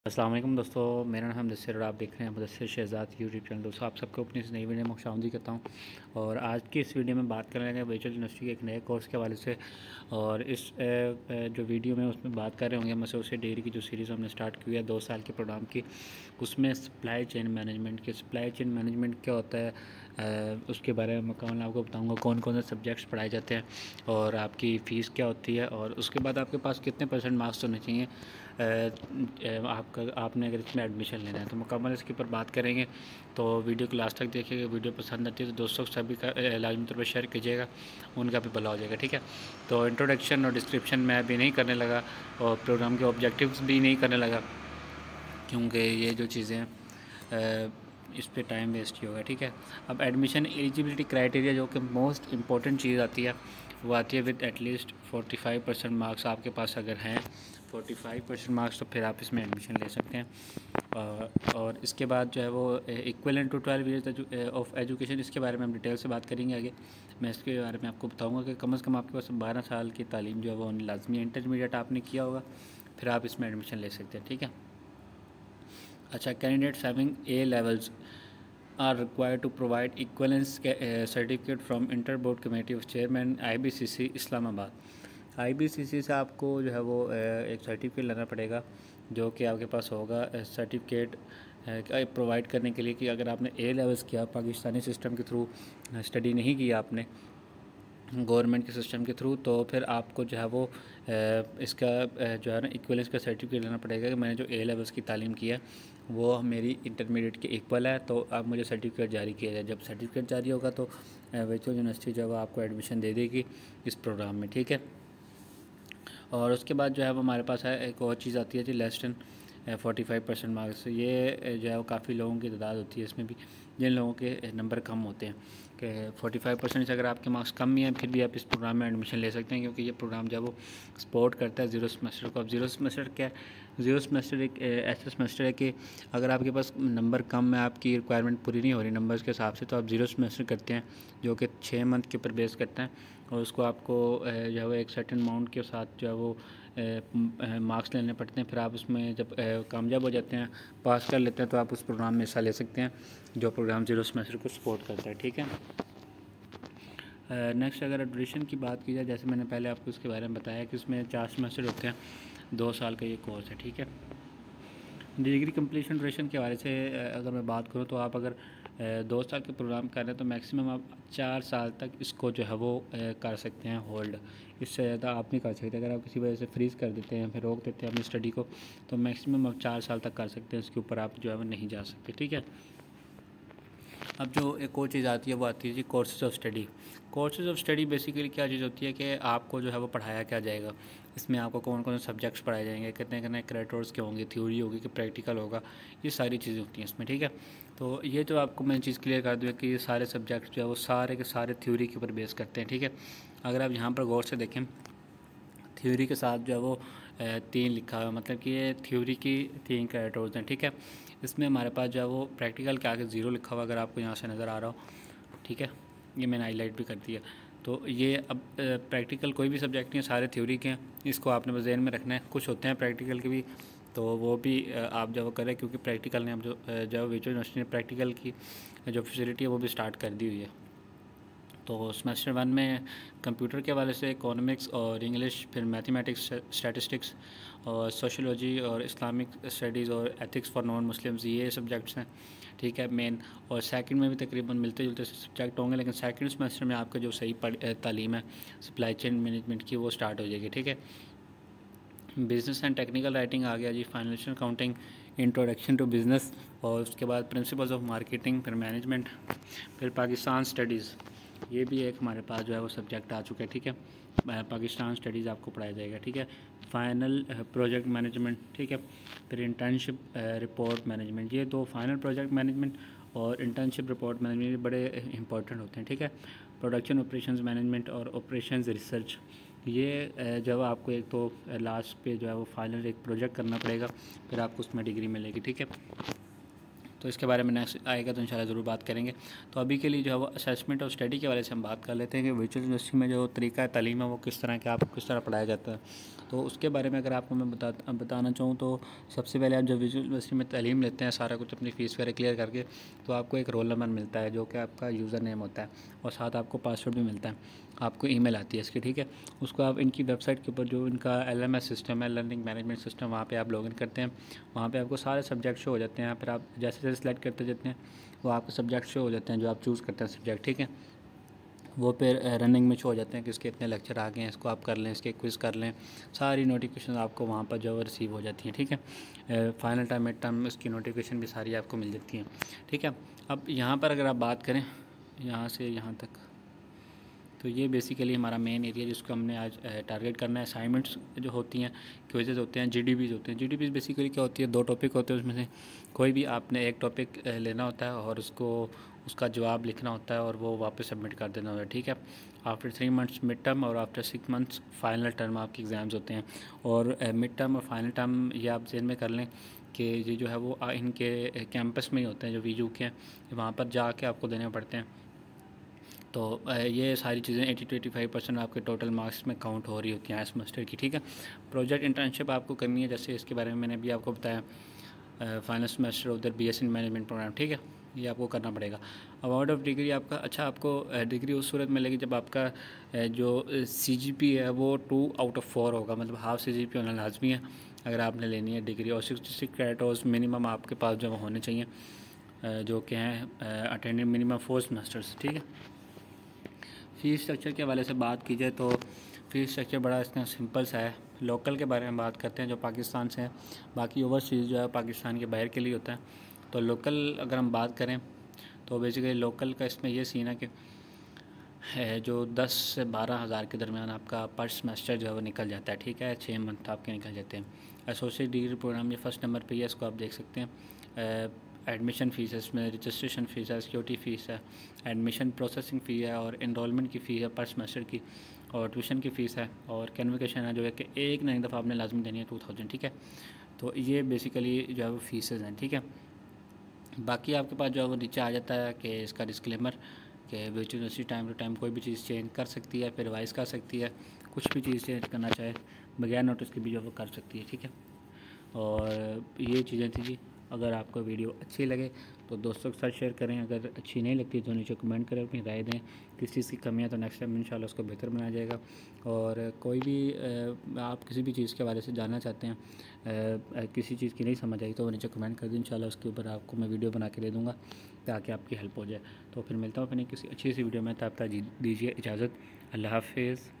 अस्सलाम वालेकुम दोस्तों, मेरा नाम मुदस्सिर और आप देख रहे हैं मुदस्सिर शहज़ाद यूट्यूब चैनल। दोस्तों आप सबको अपनी इस नई वीडियो में खुशामदीद करता हूं। और आज की इस वीडियो में बात करेंगे वर्चुअल यूनिवर्सिटी के एक नए कोर्स के हवाले से। और इस जो वीडियो में उसमें बात कर रहे होंगे हम एसोसिएट डिग्री की जो सीरीज़ हमने स्टार्ट की है 2 साल के प्रोग्राम की, उसमें सप्लाई चेन मैनेजमेंट क्या होता है, उसके बारे में मुकम्मल आपको बताऊंगा। कौन कौन से सब्जेक्ट्स पढ़ाए जाते हैं और आपकी फ़ीस क्या होती है, और उसके बाद आपके पास कितने % मार्क्स होने चाहिए आपने अगर इसमें एडमिशन लेना है। तो मुकम्मल इसके ऊपर बात करेंगे, तो वीडियो को लास्ट तक देखिएगा। वीडियो पसंद आती है तो दोस्तों सभी का लाजमी तौर पर शेयर कीजिएगा, उनका भी भला हो जाएगा। ठीक है, तो इंट्रोडक्शन और डिस्क्रिप्शन मैं अभी नहीं करने लगा और प्रोग्राम के ऑब्जेक्टिव्स भी नहीं करने लगा, क्योंकि ये जो चीज़ें हैं इस पे टाइम वेस्ट ही होगा। ठीक है, अब एडमिशन एलिजिबिलिटी क्राइटेरिया जो कि मोस्ट इंपॉर्टेंट चीज़ आती है, वो आती है विद एटलीस्ट 45% मार्क्स आपके पास अगर हैं 45% मार्क्स, तो फिर आप इसमें एडमिशन ले सकते हैं। और इसके बाद जो है वो equivalent to 12 years of education, इसके बारे में हम डिटेल से बात करेंगे आगे। मैं इसके बारे में आपको बताऊंगा कि कम से कम आपके पास 12 साल की तालीम जो है वो लाजमी है। इंटरमीडिएट आपने किया होगा, फिर आप इसमें एडमिशन ले सकते हैं। ठीक है, अच्छा, candidates having A levels are required to provide equivalence certificate from inter board committee of chairman IBCC Islamabad. IBCC से आपको जो है वो एक सर्टिफिकेट लेना पड़ेगा, जो कि आपके पास होगा सर्टिफिकेट प्रोवाइड करने के लिए कि अगर आपने ए लेवल्स किया पाकिस्तानी सिस्टम के थ्रू, स्टडी नहीं की आपने गवर्नमेंट के सिस्टम के थ्रू, तो फिर आपको जो है वो इसका जो है ना इक्वलेंस का सर्टिफिकेट लेना पड़ेगा कि मैंने जो ए लेवल्स की तालीम की है वो मेरी इंटरमीडिएट के इक्वल है, तो अब मुझे सर्टिफिकेट जारी किया जाए। जब सर्टिफिकेट जारी होगा तो वर्चुअल यूनिवर्सिटी जो है आपको एडमिशन दे देगी इस प्रोग्राम में। ठीक है, और उसके बाद जो है वो हमारे पास है एक और चीज़ आती है जी, लेस देन 45% मार्क्स। ये जो है वो काफ़ी लोगों की तादाद होती है इसमें भी, जिन लोगों के नंबर कम होते हैं कि 45% से अगर आपके मार्क्स कम ही हैं फिर भी आप इस प्रोग्राम में एडमिशन ले सकते हैं, क्योंकि ये प्रोग्राम जो है वो सपोर्ट करता है ज़ीरो सेमेस्टर को। अब ज़ीरो सेमेस्टर क्या है? ज़ीरो सेमेस्टर एक ऐसा सेमेस्टर है कि अगर आपके पास नंबर कम है, आपकी रिक्वायरमेंट पूरी नहीं हो रही नंबर्स के हिसाब से, तो आप ज़ीरो सेमेस्टर करते हैं, जो कि 6 मंथ के ऊपर बेस करता है। और उसको आपको जो है वो एक सर्टेन अमाउंट के साथ जो है वो मार्क्स लेने पड़ते हैं। फिर आप उसमें जब कामयाब हो जाते हैं, पास कर लेते हैं, तो आप उस प्रोग्राम में हिस्सा ले सकते हैं जो प्रोग्राम ज़ीरो सेमेस्टर को सपोर्ट करता है। ठीक है, नेक्स्ट अगर ड्यूरेशन की बात की जाए, जैसे मैंने पहले आपको इसके बारे में बताया कि इसमें 4 सेमेस्टर होते हैं, 2 साल का ये कोर्स है। ठीक है, डिग्री कंप्लीशन ड्यूरेशन के हवाले से अगर मैं बात करूँ तो आप अगर 2 साल के प्रोग्राम कर रहे हैं तो मैक्सिमम आप 4 साल तक इसको जो है वो कर सकते हैं होल्ड। इससे ज़्यादा आप नहीं कर सकते। अगर आप किसी वजह से फ्रीज़ कर देते हैं, फिर रोक देते हैं अपनी स्टडी को, तो मैक्सिमम आप 4 साल तक कर सकते हैं, इसके ऊपर आप जो है वो नहीं जा सकते। ठीक है, अब जो एक और चीज़ आती है वो आती है जी courses of study. Courses of study basically क्या चीज़ होती है कि आपको जो है वो पढ़ाया क्या जाएगा, इसमें आपको कौन कौन से सब्जेक्ट्स पढ़ाए जाएंगे, कितने कितने क्रेडिट्स के होंगे, थ्योरी होगी कि प्रैक्टिकल होगा, ये सारी चीज़ें होती हैं इसमें। ठीक है, तो ये तो आपको मैं चीज़ क्लियर कर दूँ कि ये सारे सब्जेक्ट जो है वो सारे के सारे थ्योरी के ऊपर बेस करते हैं। ठीक है, अगर आप यहाँ पर गौर से देखें, थ्योरी के साथ जो है वो 3 लिखा हुआ है, मतलब कि ये थ्योरी की 3 क्रेडिट्स हैं। ठीक है, इसमें हमारे पास जो है वो प्रैक्टिकल के आगे 0 लिखा हुआ, अगर आपको यहाँ से नज़र आ रहा हो। ठीक है, ये मैंने हाईलाइट भी कर दिया। तो ये अब प्रैक्टिकल कोई भी सब्जेक्ट नहीं है, सारे थ्योरी के हैं, इसको आपने बस ज़हन में रखना है। कुछ होते हैं प्रैक्टिकल के भी, तो वो भी आप जो करें, क्योंकि प्रैक्टिकल ने अब जो वर्चुअल यूनिवर्सिटी ने प्रैक्टिकल की जो फैसिलिटी है वो भी स्टार्ट कर दी हुई है। तो सेमेस्टर 1 में कंप्यूटर के हवाले से इकोनॉमिक्स और इंग्लिश, फिर मैथमेटिक्स, स्टैटिस्टिक्स और सोशियोलॉजी और इस्लामिक स्टडीज़ और एथिक्स फॉर नॉन मुस्लिम्स, ये सब्जेक्ट्स हैं। ठीक है, मेन। और सेकंड में भी तकरीबन मिलते जुलते सब्जेक्ट होंगे, लेकिन सेकंड सेमेस्टर में आपका जो सही तालीम है सप्लाई चेन मैनेजमेंट की, वो स्टार्ट हो जाएगी। ठीक है, बिज़नेस एंड टेक्निकल राइटिंग आ गया जी, financial accounting, introduction to business, और उसके बाद प्रिंसिपल्स ऑफ मार्केटिंग, फिर मैनेजमेंट, फिर पाकिस्तान स्टडीज़, ये भी एक हमारे पास जो है वो सब्जेक्ट आ चुका है। ठीक है, पाकिस्तान स्टडीज़ आपको पढ़ाया जाएगा। ठीक है, फाइनल प्रोजेक्ट मैनेजमेंट। ठीक है, फिर इंटर्नशिप रिपोर्ट मैनेजमेंट, ये 2 फाइनल प्रोजेक्ट मैनेजमेंट और इंटर्नशिप रिपोर्ट मैनेजमेंट बड़े इंपॉर्टेंट होते हैं। ठीक है, प्रोडक्शन ऑपरेशंस मैनेजमेंट और ऑपरेशंस रिसर्च, ये जब आपको एक तो लास्ट पे जो है वो फाइनल एक प्रोजेक्ट करना पड़ेगा, फिर आपको उसमें डिग्री मिलेगी। ठीक है, तो इसके बारे में नेक्स्ट आएगा तो इंशाल्लाह ज़रूर बात करेंगे। तो अभी के लिए जो है वो असेसमेंट और स्टडी के वाले से हम बात कर लेते हैं कि वर्चुअल यूनिवर्सिटी में जो तरीका तालीम है वो किस तरह का, आपको किस तरह पढ़ाया जाता है। तो उसके बारे में अगर आपको मैं बताना चाहूँ तो सबसे पहले आप जब वर्चुअल यूनिवर्सिटी में तालीम लेते हैं, सारा कुछ अपनी फ़ीस वगैरह क्लियर करके, तो आपको एक रोल नंबर मिलता है जो कि आपका यूज़र नेम होता है, और साथ आपको पासवर्ड भी मिलता है, आपको ईमेल आती है इसकी, ठीक है। उसको आप इनकी वेबसाइट के ऊपर जो इनका LMS सिस्टम है, लर्निंग मैनेजमेंट सिस्टम, वहाँ पे आप लॉगिन करते हैं। वहाँ पे आपको सारे सब्जेक्ट शो हो जाते हैं। फिर आप जैसे जैसे सेलेक्ट करते जाते हैं वो आपको सब्जेक्ट शो हो जाते हैं जो आप चूज़ करते हैं सब्जेक्ट, ठीक है। वो फिर रनिंग में शो हो जाते हैं कि इसके इतने लेक्चर आ गए हैं, इसको आप कर लें, इसके क्विज़ कर लें, सारी नोटिफिकेशन आपको वहाँ पर जो है रिसीव हो जाती हैं, ठीक है। फाइनल टाइम मिड टाइम इसकी नोटिफिकेशन भी सारी आपको मिल जाती हैं, ठीक है। अब यहाँ पर अगर आप बात करें यहाँ से यहाँ तक, तो ये बेसिकली हमारा मेन एरिया जिसको हमने आज टारगेट करना है। असाइनमेंट्स जो होती हैं, क्विज़ेज होते हैं, GDBs होते हैं। GDBs बेसिकली क्या होती है, 2 टॉपिक होते हैं, उसमें से कोई भी आपने एक टॉपिक लेना होता है और उसका जवाब लिखना होता है और वो वापस सबमिट कर देना होता है, ठीक है। आफ्टर 3 मंथ्स मिड टर्म और आफ्टर 6 मंथ्स फाइनल टर्म आपके एग्ज़ाम्स होते हैं। और मिड टर्म और फाइनल टर्म ये आप ज़हन में कर लें कि ये जो है वो इनके कैंपस में ही होते हैं, जो VU के हैं, वहाँ पर जाके आपको देने पड़ते हैं। तो ये सारी चीज़ें 80 to 85% आपके टोटल मार्क्स में काउंट हो रही होती हैं सेमेस्टर की, ठीक है। प्रोजेक्ट इंटर्नशिप आपको करनी है, जैसे इसके बारे में मैंने अभी आपको बताया, final semester of the BS in management program, ठीक है, ये आपको करना पड़ेगा। अवार्ड ऑफ डिग्री आपका, अच्छा, आपको डिग्री उस सूरत मिलेगी जब आपका जो CGP है वो 2 out of 4 होगा, मतलब हाफ CGP होना लाजमी है अगर आपने लेनी है डिग्री, और 66 क्रेडिट्स मिनिमम आपके पास जमा होने चाहिए, जो कि हैं अटेंडेड मिनिमम 4 सेमेस्टर्स, ठीक है। फ़ीस स्ट्रक्चर के हवाले से बात की जाए तो फ़ीस स्ट्रक्चर बड़ा इसका सिंपल सा है। लोकल के बारे में बात करते हैं जो पाकिस्तान से है, बाकी ओवरसीज़ जो है पाकिस्तान के बाहर के लिए होता है। तो लोकल अगर हम बात करें तो बेसिकली लोकल का इसमें ये सीन है कि जो 10 से 12 हज़ार के दरमियान आपका पर सेमेस्टर जो है वो निकल जाता है, ठीक है। 6 मंथ आपके निकल जाते हैं। एसोसिएट डिग्री प्रोग्राम ये फर्स्ट नंबर पे है, इसको आप देख सकते हैं। एडमिशन फ़ीस है, इसमें रजिस्ट्रेशन फ़ीस है, सिक्योरिटी फ़ीस है, एडमिशन प्रोसेसिंग फ़ी है, और इनरोलमेंट की फ़ी है पर सेमेस्टर की, और ट्यूशन की फ़ीस है, और कन्वोकेशन है जो है कि एक ना एक दफ़ा आपने लाजमी देनी है 2000, ठीक है। तो ये बेसिकली जो है वो फ़ीसेज़ हैं, ठीक है। बाकी आपके पास जो है वो नीचे आ जाता है कि इसका डिस्क्लेमर कि virtual university time to time कोई भी चीज़ चेंज कर सकती है, फिर रिवाइज़ कर सकती है, कुछ भी चीज़ चेंज करना चाहे बगैर नोटिस के भी जो है वो कर सकती है, ठीक है। और ये चीज़ें थी जी। अगर आपको वीडियो अच्छी लगे तो दोस्तों के साथ शेयर करें, अगर अच्छी नहीं लगती तो नीचे कमेंट करें, अपनी राय दें किस चीज़ की कमी है, तो नेक्स्ट टाइम इंशाल्लाह उसको बेहतर बनाया जाएगा। और कोई भी आप किसी भी चीज़ के बारे से जानना चाहते हैं, किसी चीज़ की नहीं समझ आई तो नीचे कमेंट कर दें, इंशाल्लाह उसके ऊपर आपको मैं वीडियो बना के दे दूँगा ताकि आपकी हेल्प हो जाए। तो फिर मिलता हूँ अपनी किसी अच्छी सी वीडियो में, तब तक दीजिए इजाज़त। अल्लाह हाफिज़।